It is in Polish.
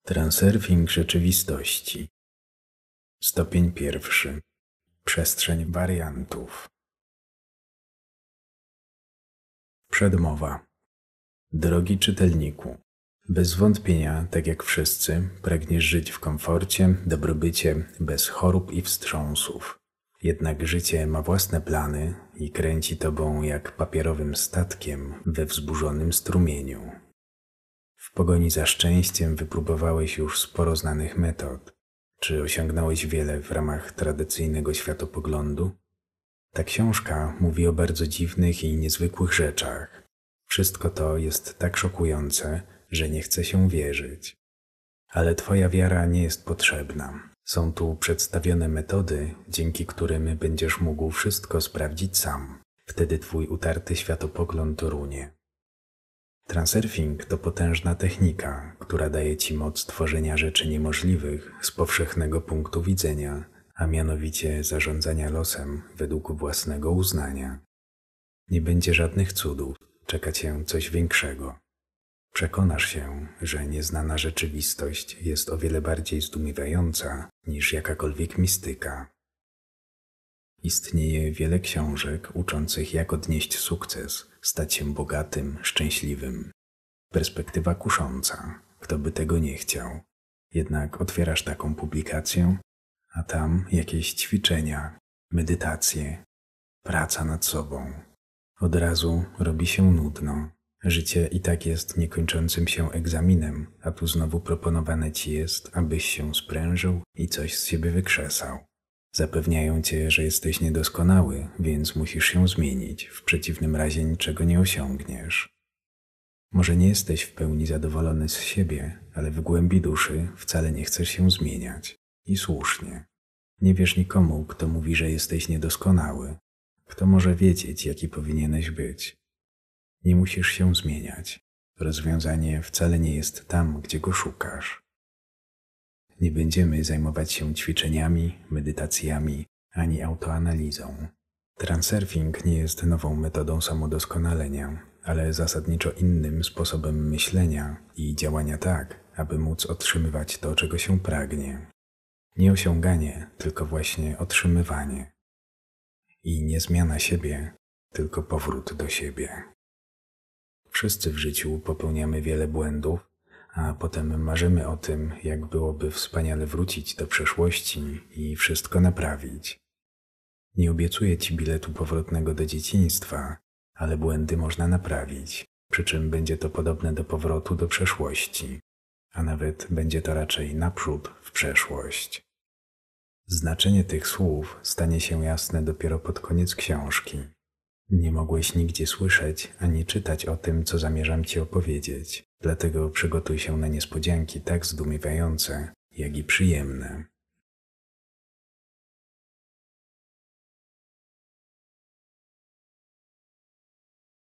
Transurfing rzeczywistości. Stopień pierwszy. Przestrzeń wariantów. Przedmowa. Drogi czytelniku, bez wątpienia, tak jak wszyscy, pragniesz żyć w komforcie, dobrobycie, bez chorób i wstrząsów. Jednak życie ma własne plany i kręci tobą jak papierowym statkiem we wzburzonym strumieniu. W pogoni za szczęściem wypróbowałeś już sporo znanych metod. Czy osiągnąłeś wiele w ramach tradycyjnego światopoglądu? Ta książka mówi o bardzo dziwnych i niezwykłych rzeczach. Wszystko to jest tak szokujące, że nie chce się wierzyć. Ale twoja wiara nie jest potrzebna. Są tu przedstawione metody, dzięki którym będziesz mógł wszystko sprawdzić sam. Wtedy twój utarty światopogląd runie. Transurfing to potężna technika, która daje ci moc tworzenia rzeczy niemożliwych z powszechnego punktu widzenia, a mianowicie zarządzania losem według własnego uznania. Nie będzie żadnych cudów, czeka cię coś większego. Przekonasz się, że nieznana rzeczywistość jest o wiele bardziej zdumiewająca niż jakakolwiek mistyka. Istnieje wiele książek uczących, jak odnieść sukces, stać się bogatym, szczęśliwym. Perspektywa kusząca, kto by tego nie chciał. Jednak otwierasz taką publikację, a tam jakieś ćwiczenia, medytacje, praca nad sobą. Od razu robi się nudno. Życie i tak jest niekończącym się egzaminem, a tu znowu proponowane ci jest, abyś się sprężył i coś z siebie wykrzesał. Zapewniają cię, że jesteś niedoskonały, więc musisz się zmienić, w przeciwnym razie niczego nie osiągniesz. Może nie jesteś w pełni zadowolony z siebie, ale w głębi duszy wcale nie chcesz się zmieniać. I słusznie. Nie wierz nikomu, kto mówi, że jesteś niedoskonały. Kto może wiedzieć, jaki powinieneś być? Nie musisz się zmieniać. Rozwiązanie wcale nie jest tam, gdzie go szukasz. Nie będziemy zajmować się ćwiczeniami, medytacjami ani autoanalizą. Transurfing nie jest nową metodą samodoskonalenia, ale zasadniczo innym sposobem myślenia i działania tak, aby móc otrzymywać to, czego się pragnie. Nie osiąganie, tylko właśnie otrzymywanie. I nie zmiana siebie, tylko powrót do siebie. Wszyscy w życiu popełniamy wiele błędów, a potem marzymy o tym, jak byłoby wspaniale wrócić do przeszłości i wszystko naprawić. Nie obiecuję ci biletu powrotnego do dzieciństwa, ale błędy można naprawić, przy czym będzie to podobne do powrotu do przeszłości, a nawet będzie to raczej naprzód w przeszłość. Znaczenie tych słów stanie się jasne dopiero pod koniec książki. Nie mogłeś nigdzie słyszeć ani czytać o tym, co zamierzam ci opowiedzieć, dlatego przygotuj się na niespodzianki tak zdumiewające, jak i przyjemne.